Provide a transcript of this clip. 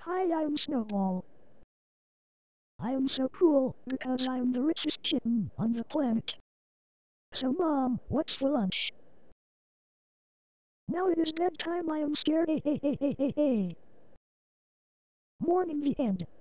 Hi, I'm Snowball. I am so cool because I'm the richest kitten on the planet. So Mom, what's for lunch? Now it is bedtime, I am scared. Morning the end.